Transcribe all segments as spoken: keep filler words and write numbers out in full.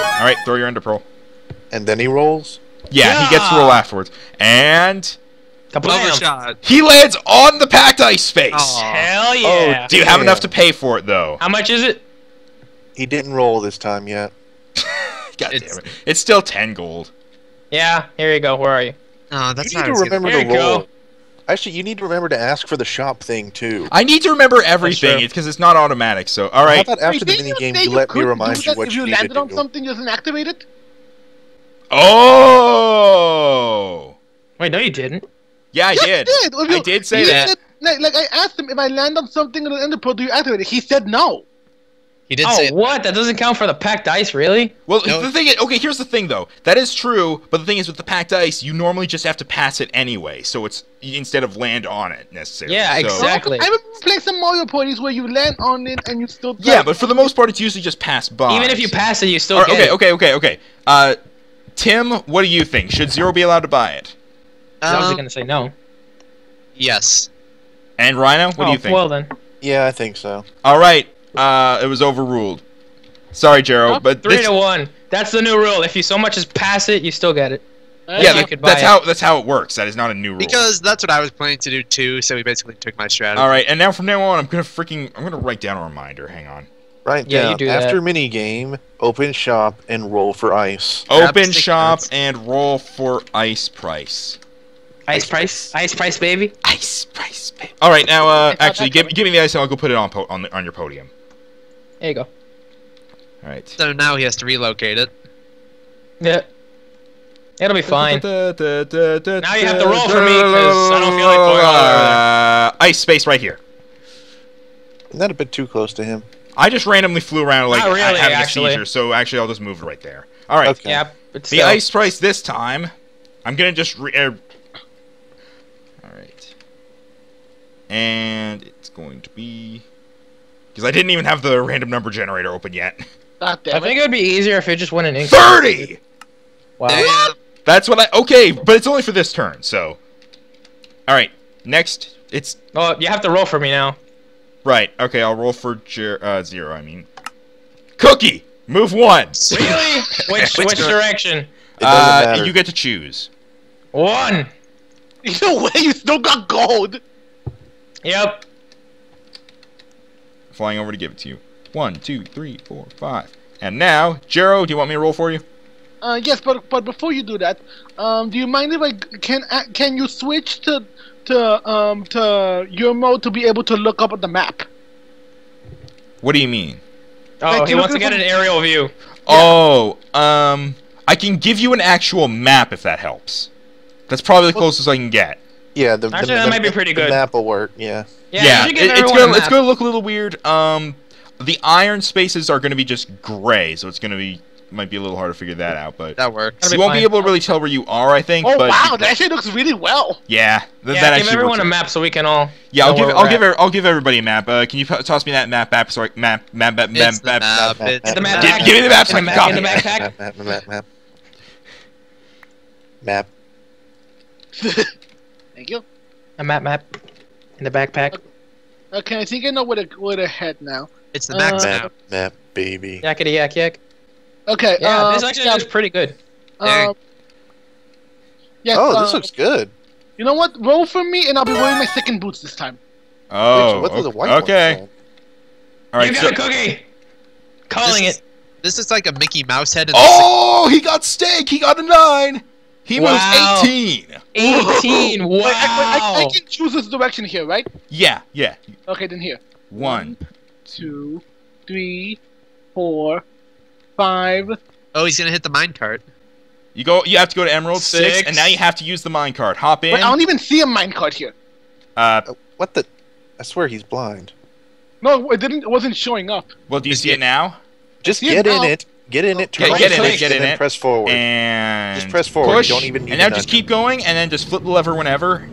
All right, throw your ender pearl. And then he rolls? Yeah, Yeah. he gets to roll afterwards. And Overshot. he lands on the packed ice space. Aw. Hell yeah. Oh, Do you have damn. enough to pay for it, though? How much is it? He didn't roll this time yet. God It's- damn it. It's still ten gold. Yeah, here you go. Where are you? Oh, that's You not need to as remember Here to you go. roll. Actually, you need to remember to ask for the shop thing, too. I need to remember everything. true. It's because it's not automatic. So, all How right. about after the Wait, didn't minigame, say you let me could remind do you that what if you you need to landed on do? something doesn't activate it? Oh. Wait, no, you didn't. Yeah, I Yes, did. you did. If I you- did say he that. said- like, like, I asked him if I land on something in the ender pearl, do you activate it? He said no. He did Oh, say what? That doesn't count for the packed ice, really? Well, No. the thing is, okay, here's the thing, though. That is true, but the thing is, with the packed ice, you normally just have to pass it anyway, so it's instead of land on it necessarily. Yeah, so, exactly. I remember playing some Mario parties where you land on it and you still. Yeah, but for the most part, it's usually just pass by. Even if you so- pass it, you still All right, get okay, it. okay, okay, okay. Uh, Tim, what do you think? Should Zero be allowed to buy it? I was Um, gonna say no. yes. And Rhino, what oh, do you think? Well then. Yeah, I think so. All right, uh, it was overruled. Sorry, Jero, Huh? but Three this, to one. That's the new rule. If you so much as pass it, you still get it. yeah, you that, could buy that's it. how that's how it works. That is not a new rule. Because that's what I was planning to do too, so we basically took my strategy. All right, and now from now on, I'm gonna freaking I'm gonna write down a reminder. Hang on. Right Yeah, down. you do After that. minigame, open shop, and roll for ice. Grab Open stick shop cards. and roll for ice price. Ice price, ice price, baby. Ice price. Babe. All right, now uh, It's not actually, that give, coming. give me the ice, and I'll go put it on po on, the, on your podium. There you go. All right. So now he has to relocate it. Yeah. It'll be fine. Now you have to roll for me, 'cause I don't feel like going all the way over Uh, ice space right here. Isn't that a bit too close to him? I just randomly flew around like Not really, having actually. a seizure, so actually I'll just move it right there. All right. Okay. Yeah, it's The still- ice price this time, I'm gonna just re uh, all right, and it's going to be because I didn't even have the random number generator open yet. God I damn think it. it would be easier if it just went in ink. Thirty. Wow. Damn. That's what I okay, but it's only for this turn. So, all right, next it's Oh, you have to roll for me now. right. Okay, I'll roll for Jer uh, zero. I mean, Cookie, move one. Really? Which Which which dir- direction? It doesn't Uh, matter. you get to choose. One. Either way, you still got gold. Yep. Flying over to give it to you. One, two, three, four, five. And now, Jero, do you want me to roll for you? Uh, yes, but but before you do that, um, do you mind if I can uh, can you switch to to um to your mode to be able to look up at the map? What do you mean? Oh, Like, he you wants to look get at an the- aerial view. Oh, um, I can give you an actual map if that helps. That's probably the Well- closest I can get. Yeah, the, Actually, the, that the, might be pretty the good. map will work, yeah. Yeah, you should give it- it's everyone gonna a it's map. gonna look a little weird. Um, the iron spaces are gonna be just gray, so it's gonna be might be a little hard to figure that out. But That works. That'll you be won't be fine. able to really tell where you are, I think. Oh but wow, that actually looks really well. yeah, th- Yeah, that give actually everyone works. a map so we can all. Yeah, I'll know give where I'll we're give at. er- I'll give everybody a map. Uh, can you p- toss me that map back? Sorry, map map map map It's the map. map. map, It's map, the map. map. Give, give me the map so I In the can map- in copy the it. backpack? Map, map, map, map. Map. Thank you. A map, map. In the backpack. Okay, I think I know where to where to head now. It's the max Uh, map. Map, map, baby. Yakety yak yak. Okay. Yeah, um, this actually yeah, looks pretty good. There. Um, yes, Oh, uh, this looks good. You know what? Roll for me, and I'll be wearing my second boots this time. Oh, Wait, what does the okay. white one okay. say? All right. You got So, a cookie. Calling This it. This is like a Mickey Mouse head. In oh, he got steak. He got a nine. He Wow. moves eighteen. eighteen. Wow. Wait, I, I, I can choose this direction here, right? Yeah, yeah. Okay, then here. One. Two, three, four, five. the, oh, he's gonna hit the minecart. You go. You have to go to Emerald six, Six. and now you have to use the minecart. Hop in. Wait, I don't even see a minecart here. Uh, Uh, what the? I swear he's blind. No, it didn't. It wasn't showing up. well, do you Just see get- it now? Just see it get in now. it. Get in it. Turn Yeah, on get the in it, switch, get and in then it. press forward. And Just press forward, you Push, don't even need and now to just nudge keep going, and then just flip the lever whenever.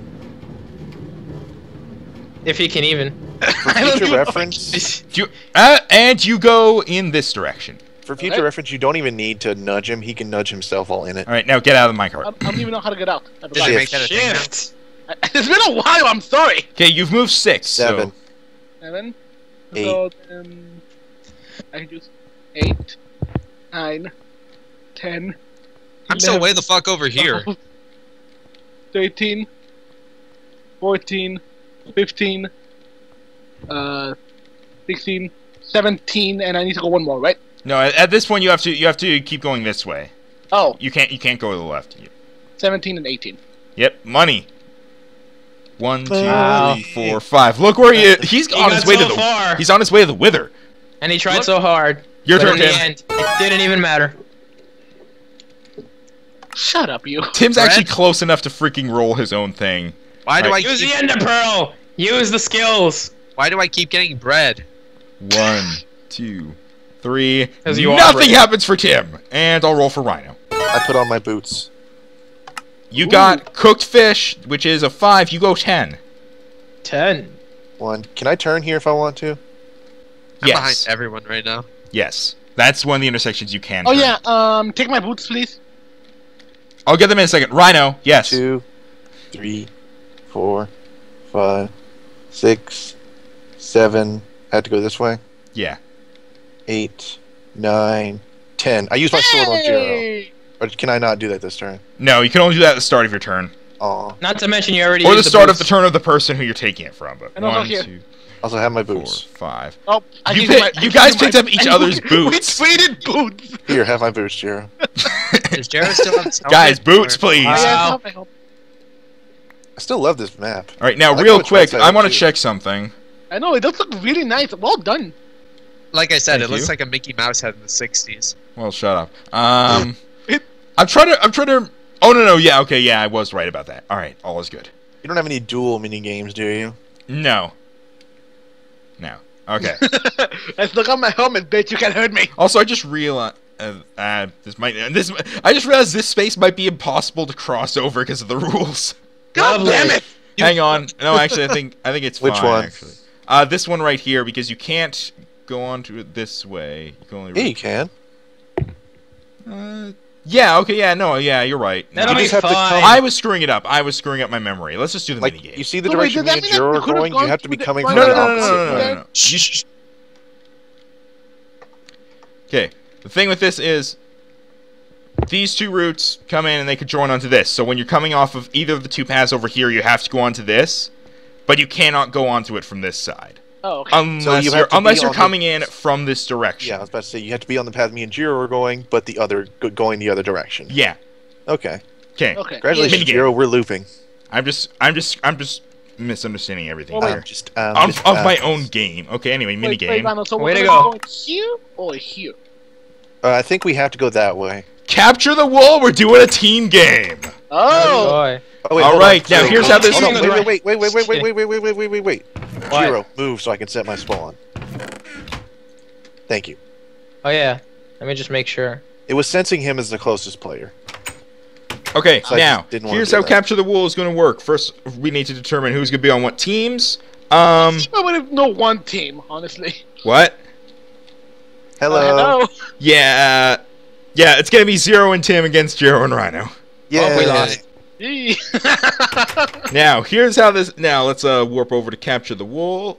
If he can even. For I don't future even know. reference, Do you, uh, and you go in this direction. for future Okay. reference, you don't even need to nudge him. He can nudge himself while in it. All right, now get out of the I, minecart. I don't even know how to get out. I Did forgot. they Shift. make that a thing now? Shift. It's been a while. I'm sorry. Okay, you've moved six. so- Seven. Seven. Eight. So then I can choose eight, nine, ten. I'm still way the fuck over here. thirteen. fourteen. fifteen. Uh, sixteen. seventeen, and I need to go one more, right? No, at, at this point you have to you have to keep going this way. Oh, You can't you can't go to the left. seventeen and eighteen. Yep, money. One, two, Wow. three, four, five. Look where he he's He on his got way so to the far. he's on his way to the wither. And he tried Look- so hard. Your but turn, in the Tim. end, it didn't even matter. Shut up, you. Tim's Brad? actually close enough to freaking roll his own thing. Why do I Right. Use keep, the Ender Pearl! Use the skills! Why do I keep getting bread? One, two, three. 'Cause you are Nothing brave. happens for Tim. And I'll roll for Rhino. I put on my boots. You got cooked fish, which is a five. You go ten. Ten. One. Can I turn here if I want to? I'm Yes. behind everyone right now. Yes. That's one of the intersections you can. Oh turn. yeah. Um, take my boots, please. I'll get them in a second. Rhino. Yes. Two, three, four, five, six, seven. I have to go this way. Yeah. Eight, nine, ten. I use my sword on Jiro. Hey! Or can I not do that this turn? No, you can only do that at the start of your turn. Aw. Not to mention you already Or the used start of the boots. turn of the person who you're taking it from. But And also one, here. two, Also have my four, boots. five. Oh, I You gave pick- my- you I guys gave my- picked up each I- other's we boots. traded boots. Here, have my boots, Jiro. Does Jared still have his helmet? Guys, boots, Or- please. Oh, Wow. yeah, help, I help. I still love this map. All right, now, I like real which quick, ones I I want to do. check something. I know it does look really nice. Well done. Like I said, Thank it looks you. like a Mickey Mouse head in the sixties. Well, shut up. Um, It- I'm trying to. I'm trying to. Oh no, no, yeah, okay, yeah, I was right about that. All right, all is good. You don't have any dual mini games, do you? No. No. Okay. Let's look at my helmet, bitch. You can't hurt me. Also, I just realized uh, uh, this might. Uh, this. I just realized this space might be impossible to cross over because of the rules. God Lovely. damn it. Hang on. No, actually, I think I think it's Which fine. one? Actually, uh, this one right here because you can't go on to it this way. You can only. Yeah, you can. Uh, yeah. Okay. Yeah. No. Yeah. You're right. No, That'll You be just have to fine. come- I was screwing it up. I was screwing up my memory. Let's just do the Like, minigame. you see the So wait, direction does me that and mean Jiro that are we could've going? You gone have to be through the- coming No, from no, the no, no, no, opposite no, no, way. no, no. Shh, shh, shh. Okay. The thing with this is these two routes come in and they could join onto this. So when you're coming off of either of the two paths over here, you have to go onto this, but you cannot go onto it from this side. Oh, okay. Unless So you have you're, to be unless you're on the- coming in from this direction. Yeah, I was about to say you have to be on the path me and Jiro are going, but the other go- going the other direction. Yeah. Okay. Okay. Okay. Congratulations, Minigame. Jiro. We're looping. I'm just I'm just I'm just misunderstanding everything Oh, here. I'm just um, Of, just, of uh, my own game. Okay, anyway, Wait, wait, minigame. Ronald, so Way we're to gonna go. go here or here? Uh, I think we have to go that way. Capture the wool, we're doing a team game. Oh. Boy. Oh, wait, All hold right, on. now Jiro, here's hold how on, this- hold on, Team Wait, wait, wait, wait, wait, wait, Shit. wait, wait, wait, wait, wait, wait, wait. What? Jiro, move so I can set my spawn. Thank you. Oh yeah. Let me just make sure. It was sensing him as the closest player. Okay, So I now just didn't wanna here's do how that. capture the wool is going to work. First, we need to determine who's going to be on what teams. Um, I would have no one team, honestly. what? Hello. Uh, hello. Yeah, uh, yeah, it's going to be Zero and Tim against Jiro and Rhino. Yeah. Oh, we lost. Yee. Now, here's how this. Now, let's uh warp over to capture the wool.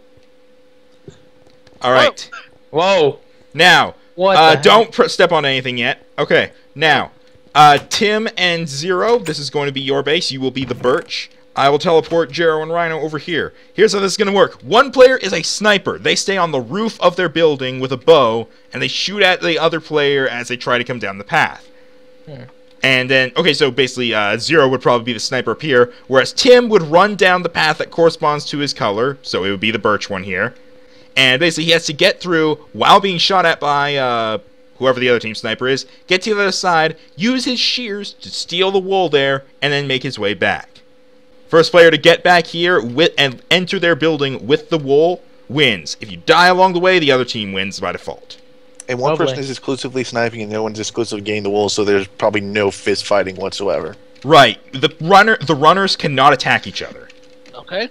All right. Whoa. Now, What? uh, the heck? don't pr- step on anything yet. Okay. Now, uh, Tim and Zero, this is going to be your base. You will be the birch. I will teleport Jero and Rhino over here. Here's how this is going to work. One player is a sniper. They stay on the roof of their building with a bow, and they shoot at the other player as they try to come down the path. Hmm. And then, okay, so basically, uh, Zero would probably be the sniper up here, whereas Tim would run down the path that corresponds to his color, so it would be the birch one here. And basically, he has to get through while being shot at by uh, whoever the other team sniper is, get to the other side, use his shears to steal the wool there, and then make his way back. First player to get back here with and enter their building with the wool wins. If you die along the way, the other team wins by default. And one Lovely. person is exclusively sniping, and the other one's exclusively getting the wool, so there's probably no fist fighting whatsoever. Right. The runner, the runners cannot attack each other. Okay.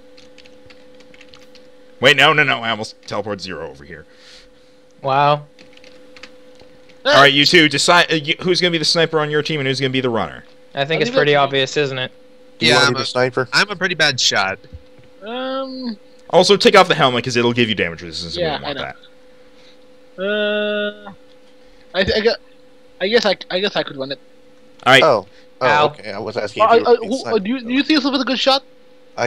Wait, no, no, no. I almost teleported Zero over here. Wow. All right, you two, decide uh, you, who's going to be the sniper on your team and who's going to be the runner. I think I'll it's leave it pretty to you. obvious, isn't it? Do you Yeah, want to I'm be a- the sniper? I'm a pretty bad shot. Um. Also, take off the helmet because it'll give you damage resistance. Yeah, we don't want I know. that. Uh. I, I got. I guess I, I guess I could run it. All right. Oh. Oh, Ow. okay. I was asking Uh, if you uh, were being who- uh, sniped. do, you, do you see yourself as a good shot? Uh,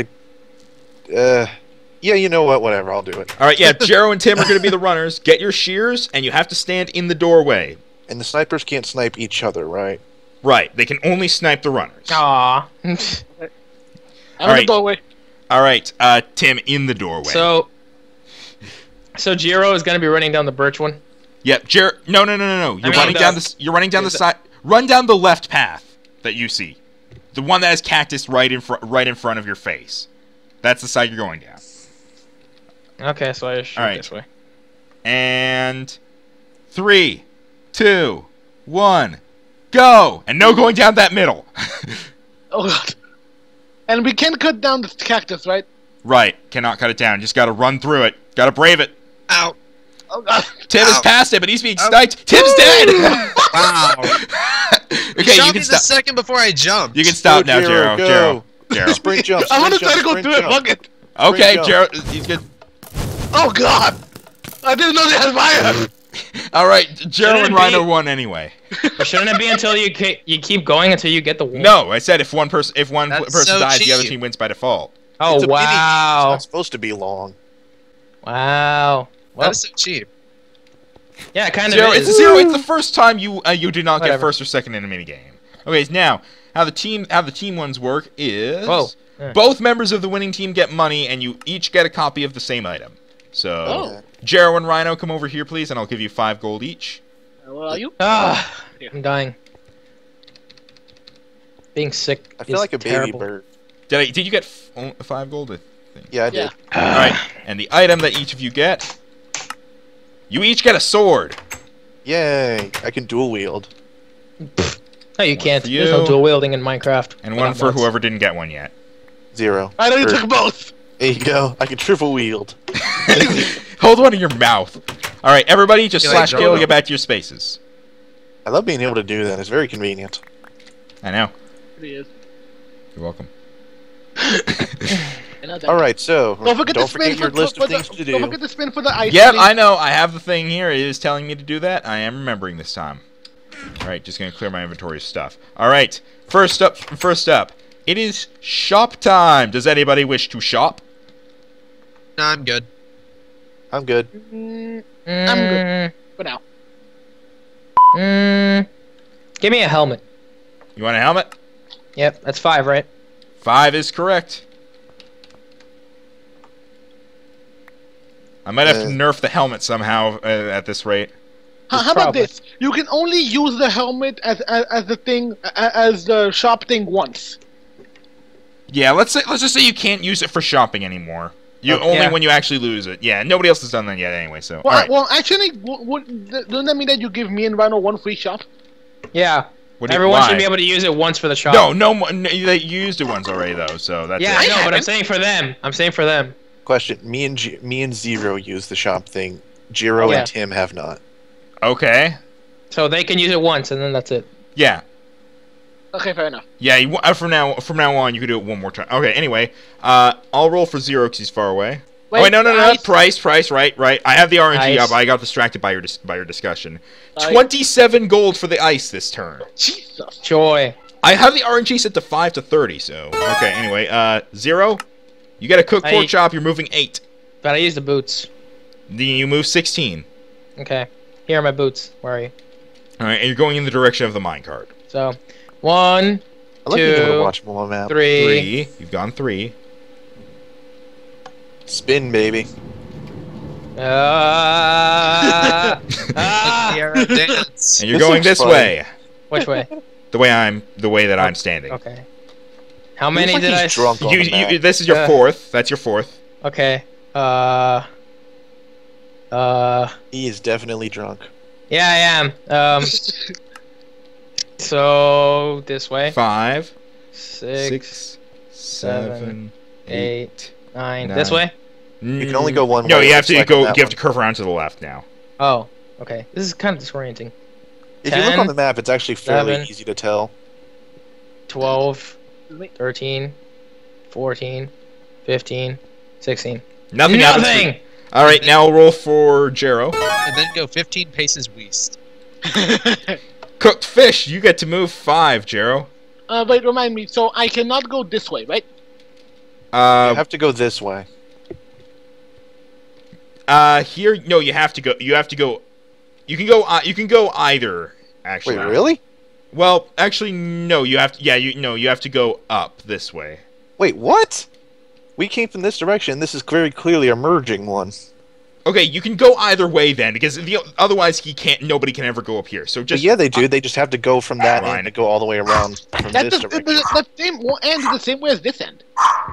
yeah, you know what? Whatever, I'll do it. All right. Yeah. Jero and Tim are going to be the runners. Get your shears, and you have to stand in the doorway. And the snipers can't snipe each other, right? Right. They can only snipe the runners. Aw. I'm in Alright. the doorway. All right. Uh, Tim in the doorway. so, so Jiro is gonna be running down the birch one. Yep. Jer. No, no, no, no, no. You're mean, running the- down the. You're running down the the- side. Run down the left path that you see. The one that has cactus right in front, right in front of your face. That's the side you're going down. Okay, so I just shoot Alright. this way. And three, two, one, go! And no going down that middle. Oh god. And we can cut down the cactus, right? Right. Cannot cut it down. Just gotta run through it. Gotta brave it. Ow. Oh god. Tim is Ow. past it, but he's being Ow. sniped. Tim's dead. Wow. Okay, Shot you me can the stop. second before I jumped. You can stop Go, now, Jero, Jero. go. Jero. Jero. Sprint jump. I want to sprint try to go jump, through it. sprint Fuck it. Okay, jump. Jero. He's good. Oh god. I didn't know they had fire. All right, Jero Shouldn't and it Rhino be- won anyway. But shouldn't it be until you ke- you keep going until you get the wall? No, I said if one person if one That's person so dies, the other cheap. team wins by default. Oh It's a mini- It's wow! not supposed to be long. Wow. That Well, is so cheap. yeah, it kind Zero, of it's is. zero. It's the first time you uh, you did not get Whatever. first or second in a minigame. Okay, now how the team how the team ones work is Whoa. Yeah. both members of the winning team get money, and you each get a copy of the same item. So, Oh. Jero and Rhino, come over here, please, and I'll give you five gold each. Where are you? Ah, I'm dying. Being sick I feel is like a terrible. baby bird. Did I? Did you get f- oh, five gold? I think. Yeah, I did. Yeah. All right, and the item that each of you get, you each get a sword. Yay! I can dual wield. No, you One can't. for There's no you. dual wielding in Minecraft. And We're one not for nuts. whoever didn't get one yet. Zero. I know you Er, took both. There you go. I can triple wield. Hold one in your mouth. All right, everybody, just You like slash kill. Jojo? Get back to your spaces. I love being able to do that. It's very convenient. I know. It is. You're welcome. I know that. All right, so Don't forget don't to spin forget your for, list for of the, things to Don't do. forget to spin for the ice. Yep, please. I know. I have the thing here. It is telling me to do that. I am remembering this time. All right, just gonna clear my inventory of stuff. All right, first up. First up, it is shop time. Does anybody wish to shop? No, I'm good. I'm good. Mm, I'm good. for now. Mm, give me a helmet. You want a helmet? Yep, that's five, right? Five is correct. I might have to Uh. nerf the helmet somehow uh, at this rate. How, It's how about probably- this? You can only use the helmet as as, as the thing a- as the shop thing once. Yeah, let's say let's just say you can't use it for shopping anymore. You Okay. only Yeah. when you actually lose it. Yeah, nobody else has done that yet anyway. So, Well, all right. well, actually, w- w- th- doesn't that mean that you give me and Rhino one free shop? Yeah. What do you- Everyone why? should be able to use it once for the shop. No, no, mo- no, you you used it once already though, so that's Yeah, it. I know, but I'm haven't. saying for them. I'm saying for them. Question: Me and G- me and Zero use the shop thing. Jiro Yeah. and Tim have not. Okay. So they can use it once, and then that's it. Yeah. Okay, fair enough. Yeah, you, uh, from now from now on, you can do it one more time. Okay, anyway, uh, I'll roll for zero because he's far away. oh, wait, no, no, no, ice- price, price, right, right. I have the R N G Ice. up. I got distracted by your dis- by your discussion. Ice. Twenty-seven gold for the ice this turn. Jesus. Joy. I have the R N G set to five to thirty. So okay, anyway, uh, zero. You got a cook I- pork chop. You're moving eight. But I use the boots. Then you move sixteen. Okay. Here are my boots. Where are you? All right, and you're going in the direction of the minecart. So, one, I like being able Two, to watch them on map. three. Three. You've gone three. Spin, baby. Uh, ah, Sierra dance. And you're This going looks this fun. way. which way? The way I'm. The way that I'm standing. Okay. How many Looks like did he's I? s- drunk on You, the map. you, this is your Uh, fourth. That's your fourth. Okay. Uh. Uh. He is definitely drunk. Yeah, I am. Um. So this way. Five, Six, six, seven, seven, eight. nine. nine. This way. You can only go one No, way. you have looks to like go. on You that have one. to curve around to the left now. Oh. Okay. This is kind of disorienting. If you look ten, on the map, it's actually fairly seven. easy to tell. twelve, thirteen, fourteen, fifteen, sixteen. Nothing. happens for- Nothing. All right, now I'll roll for Jero. And then go fifteen paces west. cooked fish. You get to move five, Jero. Uh, wait, remind me. So I cannot go this way, right? Uh, You have to go this way. uh, here, no, you have to go. You have to go. You can go. Uh, you can go either. Actually, Wait, really? Well, actually, no. You have to. Yeah, you no. You have to go up this way. Wait, what? We came from this direction. This is very clearly a merging one. Okay, you can go either way then, because the, otherwise he can't. Nobody can ever go up here. So But just yeah, they do. They just have to go from that Fine. end to go all the way around from That's this the, direction. the, the same one end is the same way as this end.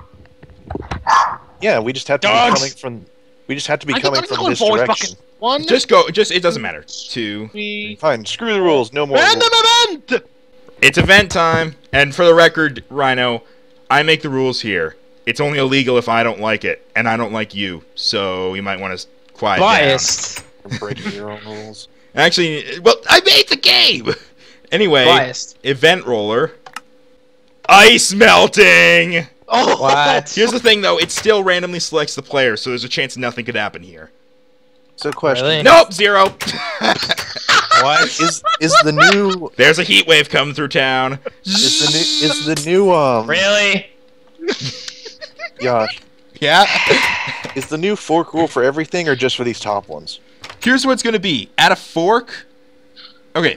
Yeah, we just have to Dogs! be coming from. We just have to be I'm coming just from going this forward, direction. fucking one, just go. Just it doesn't matter. Two. three. Fine, screw the rules. No more. Random rules. event. It's event time, and for the record, Rhino, I make the rules here. It's only illegal if I don't like it, and I don't like you, so you might want to quiet Biased. You're breaking your own rules. down. Actually, well, I made the game. Anyway, Biased. event roller. Ice melting. Oh, What? Here's the thing, though. It still randomly selects the player, so there's a chance nothing could happen here. So, question: Really? Nope, zero. What? Is is the new There's a heat wave coming through town. is the new is the new um Really? Josh, Yeah. is the new fork rule for everything or just for these top ones? Here's what it's gonna be. At a fork. Okay.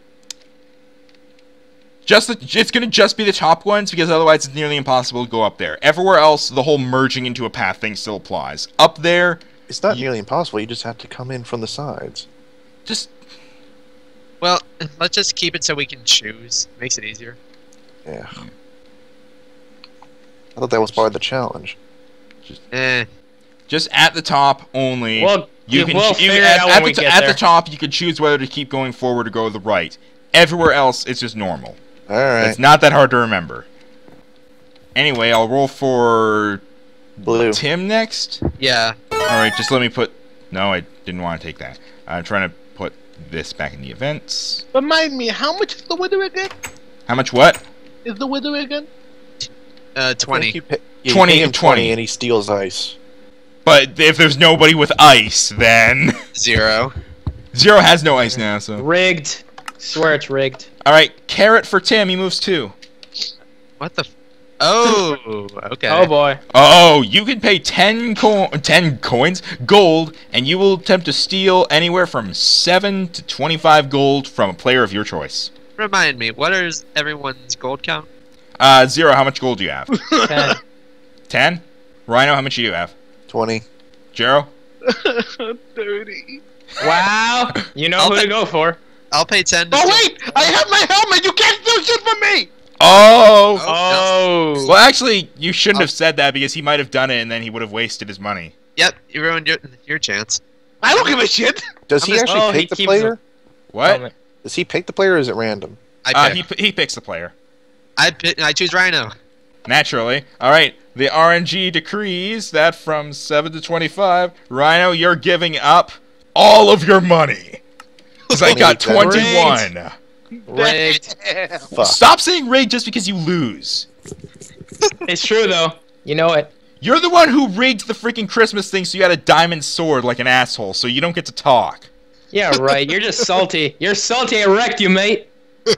Just the, it's gonna just be the top ones because otherwise it's nearly impossible to go up there. Everywhere else, the whole merging into a path thing still applies. Up there, It's not nearly impossible. You just have to come in from the sides. just Well, let's just keep it so we can choose. Makes it easier. Yeah. I thought that was part of the challenge. Eh. just at the top only. Well, you you can will ch- you, figure it at, out at when the we t- get at there. the top. You can choose whether to keep going forward or go to the right. Everywhere else, it's just normal. All right. It's not that hard to remember. Anyway, I'll roll for Blue. Tim next. Yeah. Alright, just let me put... No, I didn't want to take that. I'm trying to put this back in the events. Remind me, how much is the wither again? How much what? Is the wither again? Uh, I twenty. think You pay, yeah, twenty you pay him and twenty. and he steals ice. But if there's nobody with ice, then... Zero. Zero has no ice now, so... Rigged. Swear it's rigged. Alright, carrot for Tim, he moves two. What the? F oh. Okay. Oh boy. Oh, you can pay ten, co- ten coins, gold, and you will attempt to steal anywhere from seven to twenty-five gold from a player of your choice. Remind me, what is everyone's gold count? Uh, Zero, how much gold do you have? Ten. ten? Rhino, how much do you have? Twenty. Jero? Thirty. Wow. You know I'll who to bet- go for. I'll pay ten. To Oh steal- wait, I have my helmet. You can't steal shit from me. Oh! Oh. Well, actually, you shouldn't have said that because he might have done it and then he would have wasted his money. Yep, you ruined your your chance. I don't give a shit. Does I'm he just- actually oh, he pick the keeps player? What? Helmet. Does he pick the player or is it random? I Uh, pick. he, p- he picks the player. I pick, I choose Rhino. Naturally. Alright, the R N G decrees that from seven to twenty-five, Rhino, you're giving up all of your money. Because I got twenty-one. Rigged. Fuck. Stop saying rigged just because you lose. It's true though. You know it. You're the one who rigged the freaking Christmas thing so you had a diamond sword like an asshole, so you don't get to talk. Yeah, right. You're just salty. You're salty. I wrecked you, mate.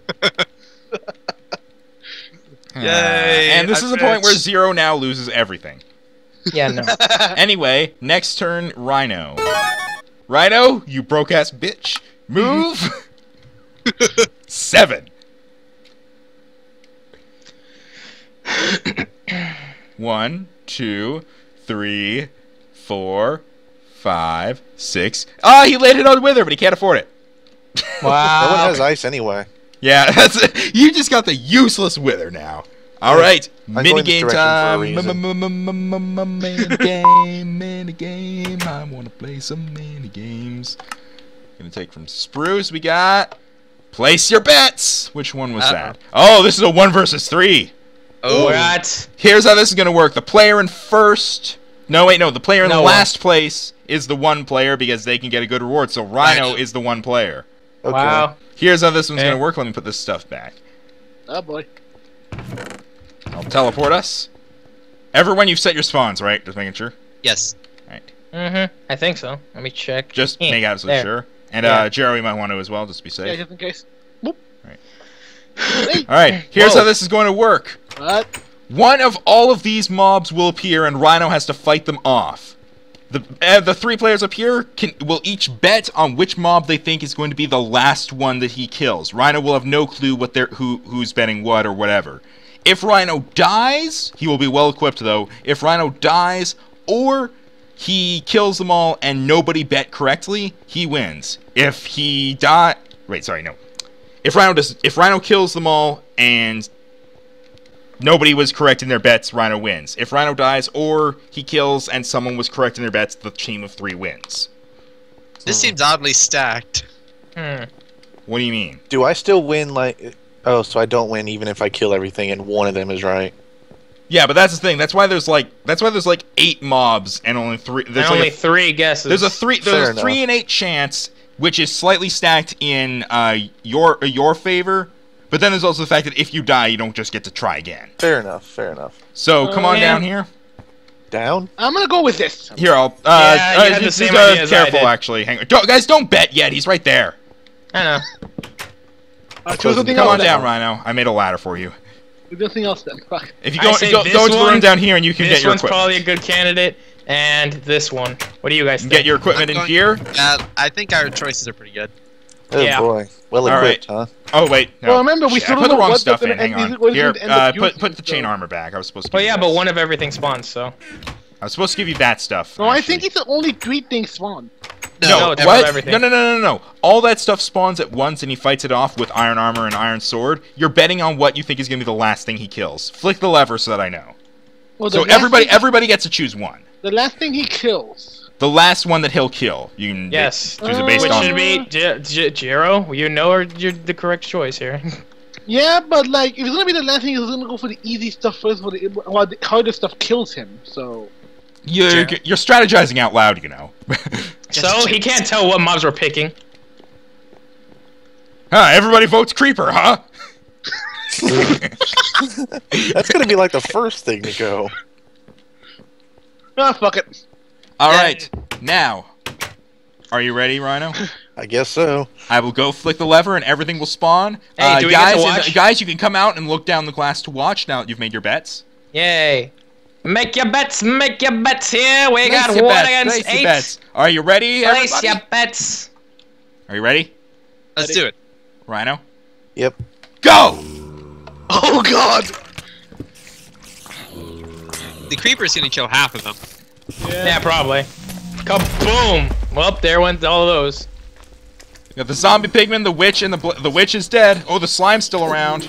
Yay, and this I'm is a point where rich. Zero now loses everything. Yeah, no. Anyway, next turn, Rhino. Rhino, you broke ass bitch. Move. Seven. One, two, three, four, five, six. Ah, he laid it on Wither, but he can't afford it. No one Wow. has ice anyway. Yeah, that's it. You just got the useless Wither now. All right, I'm going this minigame direction for a time. reason. Minigame, minigame. I want to play some minigames. Gonna take from Spruce. We got place your bets. Which one was Uh-oh. that? Oh, this is a one versus three. Oh. What? Here's how this is gonna work. The player in first. No, wait, no. The player in No the one. last place is the one player because they can get a good reward. So Rhino Rhino. is the one player. Okay. Wow. Here's how this one's Okay. gonna work. Let me put this stuff back. Oh boy. I'll teleport us. Everyone, you've set your spawns, right? Just making sure. Yes. Mm-hmm. I think so. Let me check. Just Eh, make absolutely there. sure. And Yeah. uh, Jerry might want to as well, just to be Yeah, safe. just in case. All right, here's Whoa. how this is going to work. What? One of all of these mobs will appear, and Rhino has to fight them off. The uh, the three players up here can will each bet on which mob they think is going to be the last one that he kills. Rhino will have no clue what they're who who's betting what or whatever. If Rhino dies, he will be well equipped though. If Rhino dies or he kills them all and nobody bet correctly, he wins. If he die, wait, sorry, no. If Rhino does, if Rhino kills them all and nobody was correct in their bets, Rhino wins. If Rhino dies or he kills and someone was correct in their bets, the team of three wins. This seems oddly stacked. Hmm. What do you mean? Do I still win, like... Oh, so I don't win even if I kill everything and one of them is right. Yeah, but that's the thing. That's why there's like that's why there's like eight mobs and only three. There's And like only a, three guesses. There's a three. Fair There's a enough. three and eight chance, which is slightly stacked in uh, your your favor. But then there's also the fact that if you die, you don't just get to try again. Fair enough, fair enough. So come on Uh, down here. Down? I'm gonna go with this. Here, I'll. Uh, Yeah, you uh, had the just- same uh, idea as I careful, did. actually. Hang on, don't, guys. Don't bet yet. He's right there. I know. Uh, choose something Come else on then. down, Rhino. I made a ladder for you. Do something else then. Fuck. If you I go, say go, this go into the room one, down here, and you can This get your one's equipment. probably a good candidate, and this one. What do you guys think? Get your equipment I'm in going- gear. Yeah, I think our choices are pretty good. Oh Yeah. boy. Well All equipped, huh? Oh wait, no. Well, remember, we Shit, still I put don't the know wrong what stuff they're in. gonna Hang end- on. what is Here, gonna end up uh, put using, put the chain so- armor back. I was supposed to. Give Well, you yeah, this. but one of everything spawns, so. I was supposed to give you that stuff. No, I actually. think it's the only three things spawn. No, No, it's what? from everything. No, no, no, no, no. All that stuff spawns at once, and he fights it off with iron armor and iron sword. You're betting on what you think is going to be the last thing he kills. Flick the lever so that I know. Well, the So last everybody, thing- everybody gets to choose one. The last thing he kills. The last one that he'll kill. You can Yes. choose it based Which on. should be J- J- Jiro. You know or you're the correct choice here. Yeah, but like, if it's gonna be the last thing, he's gonna go for the easy stuff first, for the, while the harder stuff kills him. So. You're, Sure. you're strategizing out loud, you know. So he can't tell what mobs we're picking. Huh, everybody votes creeper, huh? That's gonna be like the first thing to go. Ah, fuck it. All Yeah. right, now, are you ready, Rhino? I guess so. I will go flick the lever and everything will spawn. Hey, uh, do we get to guys, in the- watch? guys, you can come out and look down the glass to watch now that you've made your bets. Yay. Make your bets, make your bets here. We Place got your one bets, against place your eight. bets. Are you ready, Place everybody? your bets. Are you ready, Let's do it. Rhino? Yep. Go! Oh god. The creeper's gonna kill half of them. Yeah, probably. Kaboom! Well, there went all of those. You got the zombie pigman, the witch, and the bl the witch is dead. Oh, the slime's still around.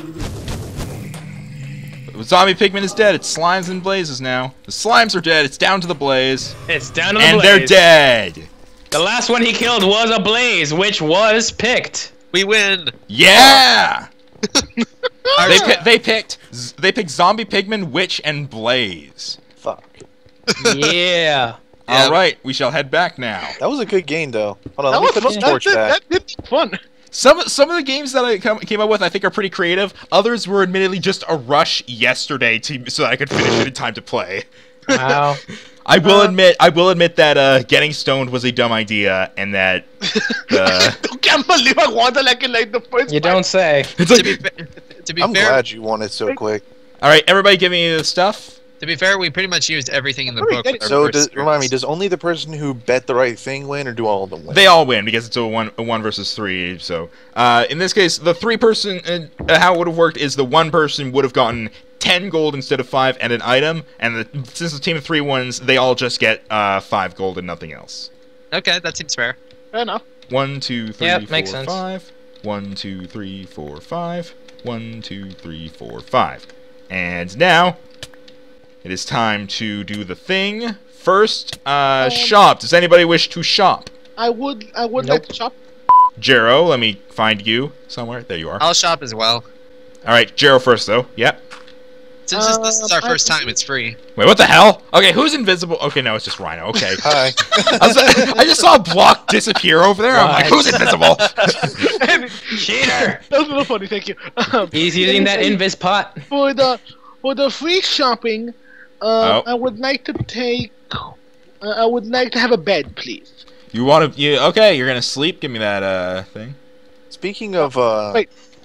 The zombie pigman is dead. It's slimes and blazes now. The slimes are dead. It's down to the blaze, It's down to the and blaze. they're dead. The last one he killed was a blaze, which was picked. We win. Yeah. Our- They pi they picked z they picked zombie pigman, witch, and blaze. Fuck. Yeah. Yeah. All right, we shall head back now. That was a good game, though. Hold on, That let me was put fun. the That, torch that, back. that did fun. Some some of the games that I come, came up with, I think, are pretty creative. Others were admittedly just a rush yesterday to so that I could finish it in time to play. Wow. I will Uh, admit, I will admit that uh, getting stoned was a dumb idea, and that uh, I can't believe I won the, like in like the first. You don't say. it's to be like. fa- to be I'm fair, glad you won it so quick. All right, everybody, give me the stuff. to be fair, we pretty much used everything in the Alright, book. that- with our So, first does, remind me, experience. does only the person who bet the right thing win, or do all of them win? They all win because it's a one a one versus three. So uh, in this case, the three person uh, how it would have worked is the one person would have gotten ten gold instead of five and an item, and the, since the team of three wins, they all just get uh, five gold and nothing else. Okay, that seems fair. Fair enough. One, two, three, Yep, four, makes sense. five. One, two, three, four, five. One, two, three, four, five. And now it is time to do the thing. First, uh, Um, shop. Does anybody wish to shop? I would. I would Nope. like to shop. Jero, let me find you somewhere. There you are. I'll shop as well. All right, Jero first though. Yep. Since this, this is our Um, I- first time, it's free. Wait, what the hell? Okay, who's invisible? Okay, no, it's just Rhino. Okay. Hi. I, was, I just saw a block disappear over there. I'm like, Right. who's invisible? Cheater! That was a little funny. Thank you. Um, He's using that invis pot. for the for the free shopping. Oh. Um, I would like to take. Uh, I would like to have a bed, please. You want to? You okay? You're gonna sleep? Give me that uh thing. Speaking of, uh... Wait.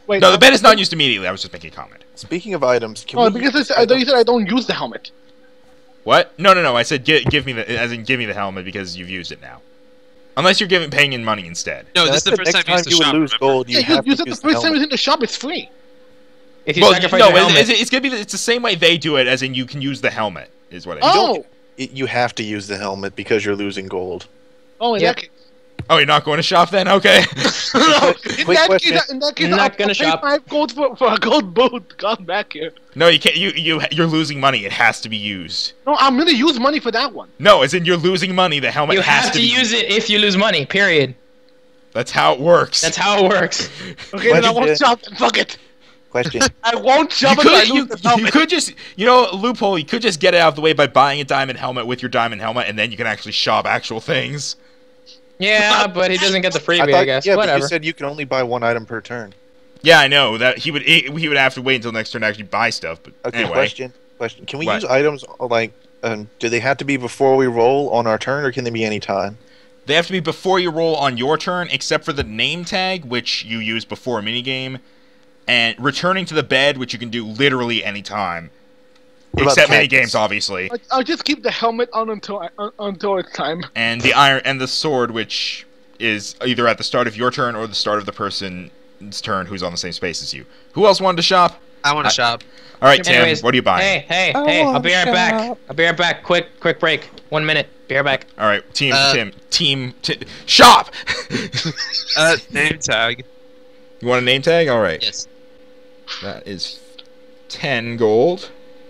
Wait, No, the uh, bed is not used immediately. I was just making a comment. Speaking of items, can Oh, we because use it's, I thought you items- said I don't use the helmet. What? No, no, no. I said gi give me the, as in give me the helmet because you've used it now. Unless you're giving paying in money instead. No, No, this is the that's first next time you used the you would shop. lose remember? gold. You Yeah, you have use to it the use first time helmet. it's in the shop. It's free. If you Well, sacrifice no, your it's, helmet, it's, it's gonna be. The, it's the same way they do it, as in you can use the helmet. Is what I mean. Oh, It- You have to use the helmet because you're losing gold. oh, in Yep. that case. Oh, you're not going to shop then? Okay. in, quick that question. case in that case, Not I'll, gonna I'll pay shop. five gold for, for a gold boot. God, back here. No, you can't. You you you're losing money. It has to be used. No, I'm gonna use money for that one. No, as in you're losing money. The helmet you has have to, to be use it if you lose money. Period. That's how it works. That's how it works. Okay, then I Question. won't shop. Then fuck it. Question. I won't you shop until I could, lose you, the you helmet. could just, you know, loophole. You could just get it out of the way by buying a diamond helmet with your diamond helmet, and then you can actually shop actual things. Yeah, but he doesn't get the freebie, I I, thought, guess. yeah, but Whatever. you said you can only buy one item per turn. Yeah, I know that he would. He, he would have to wait until next turn to actually buy stuff. But Okay, anyway, question. Question. Can we What? use items like? Um, do they have to be before we roll on our turn, or can they be any time? they have to be before you roll on your turn, except for the name tag, which you use before a minigame, and returning to the bed, which you can do literally any time, What about except cactus? minigames, obviously, I- I'll just keep the helmet on until I, un, until it's time. and the iron and the sword, which is either at the start of your turn or the start of the person's turn who's on the same space as you. Who else wanted to shop? I want I- to shop. All right, Tim, Anyways, what are you buying? Hey, hey, I hey! I'll wanna be right back. shop. I'll be right back. Quick, quick break. One minute. Be right back. All right, team, Uh, Tim, team, t- shop. Uh, name tag. You want a name tag? All right, Yes. that is ten gold.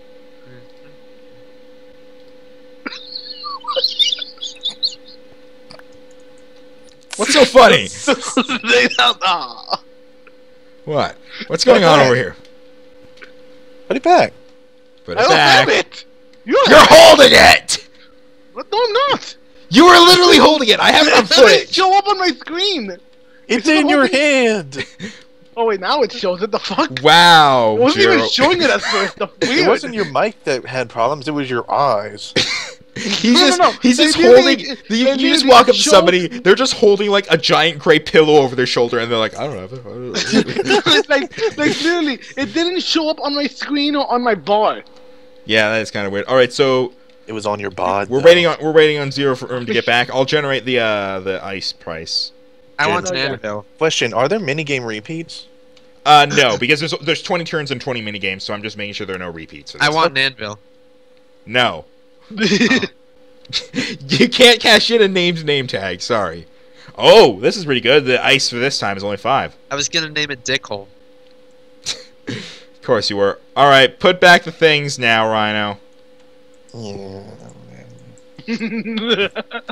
What's so funny? They don't- ah. What? What's going on over here? Put it back. Put I it don't have back. it. You You're holding it. What? No, I'm not. You are literally holding it. I have it on It doesn't footage. show up on my screen. It's It's in your holding- hand. Oh wait, now it shows it. The fuck? Wow, It wasn't Jero. even showing it at first. The It weird. wasn't your mic that had problems. It was your eyes. He's No, no, just no. he's They just literally- holding. they You, you just literally walk up to showed- somebody. They're just holding like a giant gray pillow over their shoulder, and they're like, I don't have it. I don't have it. like, like literally, it didn't show up on my screen or on my bar. Yeah, that is kind of weird. All right, so It was on your bod. we're though. waiting on we're waiting on Zero for him to get back. I'll generate the uh the ice price. I want Okay. an anvil. Question: Are there minigame repeats? Uh, no, because there's there's twenty turns and twenty mini games, so I'm just making sure there are no repeats. for I this. want an anvil. No. You can't cash in a named name tag. Sorry. Oh, this is pretty good. The ice for this time is only five. I was gonna name it Dickhole. Of course you were. All right, put back the things now, Rhino. Yeah.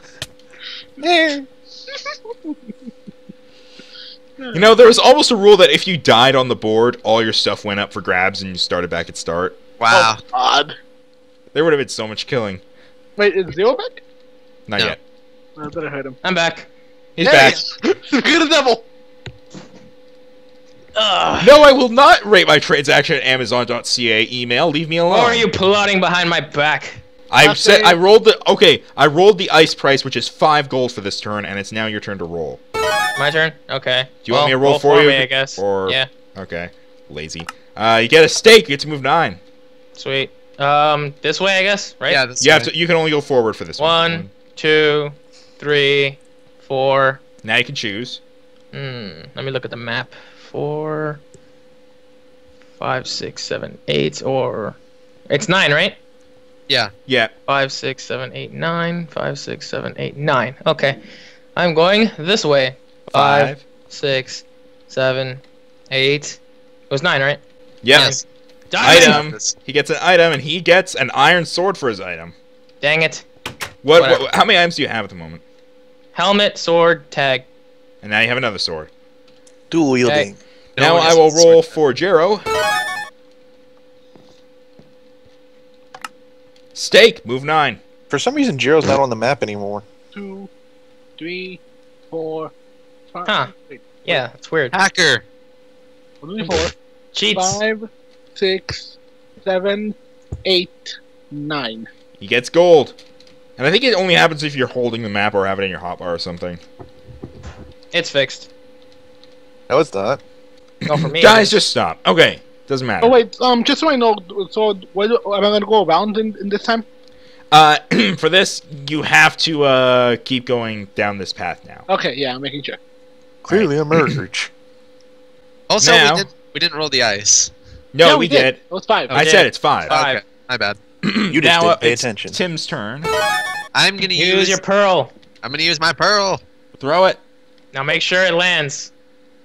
You know, there was almost a rule that if you died on the board, all your stuff went up for grabs and you started back at start. Wow. Oh, God. There would have been so much killing. Wait, is Zero back? Not No. yet. I better hurt him. I'm back. He's Hey, back. Good devil. Ugh. No, I will not rate my transaction at Amazon dot C A email. Leave me alone. Or are you plotting behind my back? I Not said saying- I rolled the okay. I rolled the ice price, which is five gold for this turn, and it's now your turn to roll. My turn? Okay. Do you want me to roll roll for you, me, I guess. or- Yeah, Okay, lazy. Uh, you get a stake. You get to move nine. sweet. Um, this way, I guess, right? Yeah, this You have way. to. You can only go forward for this one. One, two, three, four. Now you can choose. Hmm. Let me look at the map. Four, five, six, seven, eight, or it's nine, right? Yeah. Yeah. Five, six, seven, eight, nine. Five, six, seven, eight, nine. Okay. I'm going this way. Five, Five. six, seven, eight. It was nine, right? Yep. Yes. Diamond! Item. He gets an item, and he gets an iron sword for his item. Dang it. What, Whatever. what? How many items do you have at the moment? Helmet, sword, tag. And now you have another sword. Dual wielding. No now one I has will a sword. roll for Jero. Stake. Move nine. For some reason, Jiro's not on the map anymore. Two, three, four, five. Huh. Wait, Yeah, it's weird. Hacker. one, two, four, Cheats. five, six, seven, eight, nine. He gets gold. And I think it only happens if you're holding the map or have it in your hotbar or something. It's fixed. No, it's not. No, for me. it Guys, is. just stop. Okay, doesn't matter. Oh wait, um, just so I know, so where do, am I gonna go around in, in this time? Uh, for this, you have to uh keep going down this path now. Okay, yeah, I'm making sure. Clearly a merge. Also, Now- we didn't we didn't roll the ice. No, Yeah, we, did. It was five. Oh, I did. said it's five. Five. Okay, my bad. You just now didn't uh, pay it's attention. Tim's turn. I'm gonna Use use. your pearl. I'm gonna use my pearl. Throw it. Now make sure it lands.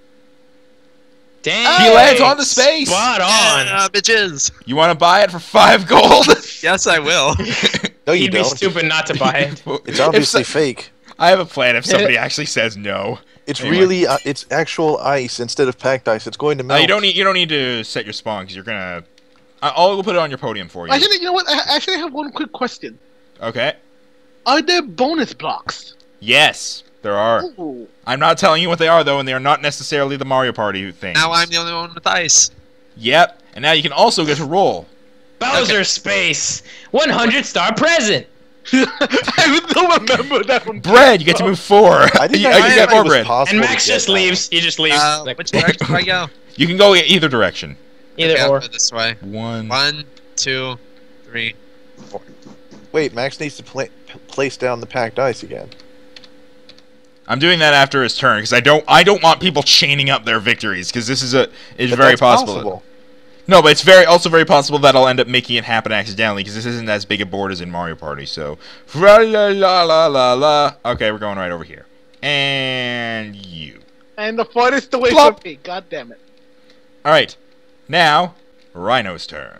Dang. He lands on the space. Spot on. Yeah, bitches. You want to buy it for five gold? Yes, I will. No, you You'd be don't. stupid not to buy it. It's obviously If so- fake. I have a plan if somebody actually says no. It's Anyway. really, uh, it's actual ice instead of packed ice. It's going to Uh, melt. you don't need you don't need to set your spawn because you're gonna. I- I'll put it on your podium for you. Actually, you know what? I actually have one quick question. Okay. Are there bonus blocks? Yes, there are. Ooh. I'm not telling you what they are though, and they are not necessarily the Mario Party thing. Now I'm the only one with ice. Yep. And now you can also get to roll. Bowser Space. one hundred star present. I still remember that one. Bread. You get to move four. I you, didn't you know get it more was bread. possible And to Max get just that. leaves. He just leaves. Uh, like, which direction do I go? You can go e- either direction. either Okay, I'll or. go this way. One. One, two, three, four. Wait, Max needs to pla p- place down the packed ice again. I'm doing that after his turn because I don't I don't want people chaining up their victories because this is a it's But very that's possible. possible. No, but it's very also very possible that I'll end up making it happen accidentally because this isn't as big a board as in Mario Party. So, la la la la la la. Okay, we're going right over here, and you. And the farthest away Plop. from me. God damn it. All right, now Rhino's turn.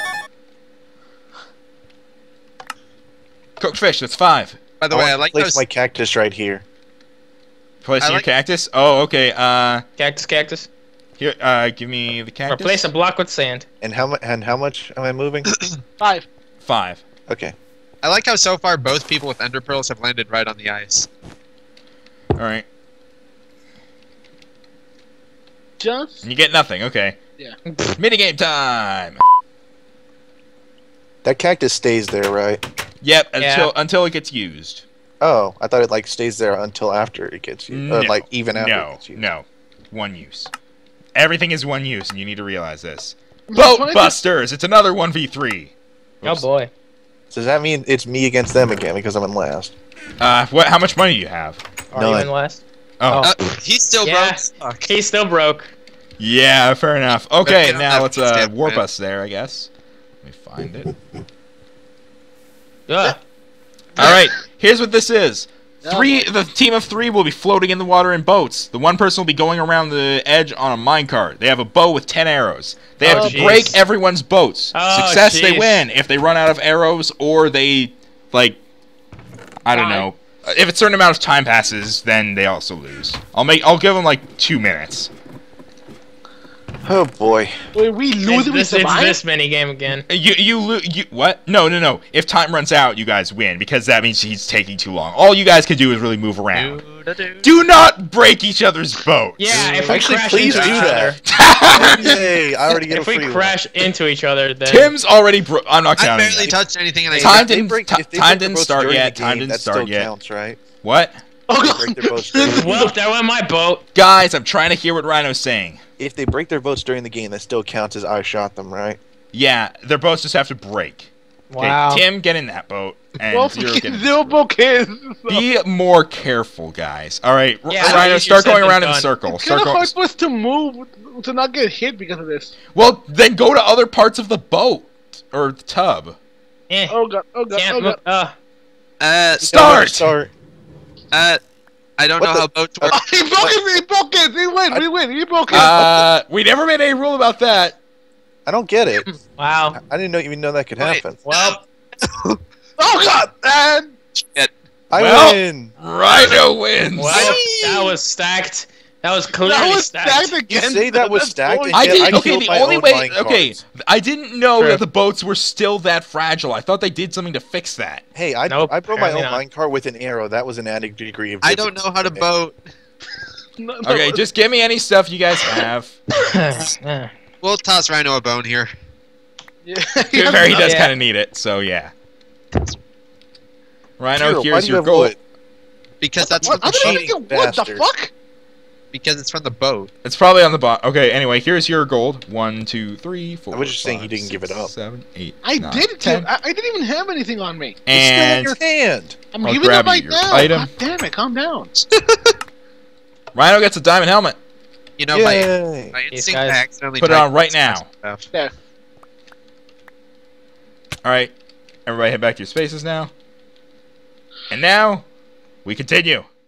Cooked fish. That's five. By the I way, want I to like place those. my cactus right here. Placing I your like- cactus. Oh, okay. Uh, Cactus, cactus. here. Uh, give me the cactus. Replace a block with sand. And how much? And how much am I moving? Five. Five. Okay. I like how so far both people with ender pearls have landed right on the ice. All right. Just. And you get nothing. Okay. Yeah. Minigame time. That cactus stays there, right? Yep. Yeah. Until until it gets used. Oh, I thought it like stays there until after it gets used, or No. like even after it No. gets used. No. One use. Everything is one use, and you need to realize this. Why Boat did- Busters. It's another one v three. Oh boy. So does that mean it's me against them again because I'm in last? Uh, what? How much money do you have? Are No, you I- in last? Oh. Oh. Uh, he's still Yeah. broke. Fuck. He's still broke. Yeah. Fair enough. Okay. get on Now that let's uh stamp, warp man. us there. I guess. Let me find it. Ugh. All right. Here's what this is. Oh, Three. boy. The team of three will be floating in the water in boats. The one person will be going around the edge on a minecart. They have a bow with ten arrows. They have Oh, to jeez. break everyone's boats. Oh, Success, they jeez. win. If they run out of arrows or they, like, I don't Die. know. If a certain amount of time passes, then they also lose. I'll make. I'll give them like two minutes. Oh boy. Wait, we It's lose and we this, it's survive? this mini game again. You you lo- you what? No no no. If time runs out, you guys win because that means he's taking too long. All you guys can do is really move around. Doo-da-doo. Do not break each other's boats. Yeah, if we Actually, crash please into do each that. other, Yay! I already get if a we free crash into each other, then Tim's already. Bro- I'm not I counting. barely that. touched anything and I Time If they didn't- break- ti- if they time break their didn't boats start during yet, the time game, didn't that start still yet. Counts, right? What? Oh, If they break their boats during the well, that went my boat. Guys, I'm trying to hear what Rhino's saying. If they break their boats during the game, that still counts as I shot them, right? Yeah, their boats just have to break. Okay, Wow. Tim, get in that boat. And well, Zero, get in zero bouquets. Be more careful, guys. All right, R- Yeah, Rhino, easier start said going than around in a done. circle. It's Start kind of going. hard for us to move to not get hit because of this. Well, then go to other parts of the boat or the tub. Eh, Oh god, oh god, can't oh move. god. Uh, Uh, Start. Start. uh, I don't What know the- how boats work. he broke it, he broke it, he win, we win, he broke it. Uh, we never made any rule about that. I don't get it. wow. I didn't know even know that could Wait. happen. Well, Oh god, and I Well- win. Rhino wins. well, that was stacked. That was clearly that was stacked. stacked You again. say that was That's stacked bullshit. and I yet didn't. I Okay, killed the my only own way. mine Okay, carts. I didn't know True. that the boats were still that fragile. I thought they did something to fix that. Hey, I Nope, I broke my own apparently not. minecart with an arrow. That was an added degree of. I don't know how to boat. No, no, Okay, just give me any stuff you guys have. Eh. We'll toss Rhino a bone here. yeah, To be fair, he does Yeah. kind of need it, so yeah. Rhino, Zero, why here's do you your have goal. wood? Because that's What? what I the didn't cheating even get what the bastard. fuck? Because it's from the boat. It's probably on the bottom. Okay, anyway, here's your gold. One, two, three, four. I was just saying he five, didn't give it six, up. Seven, eight. I nine, did, ten. Tim. I, I didn't even have anything on me. And It's still in your hand. I'm I'll giving grab it right you your now. item. God damn it, calm down. Rhino gets a diamond helmet. You know, my, Yay. my Yes, instinct guys. I accidentally Put it typed on right stuff. There. All right, everybody head back to your spaces now. And now we continue.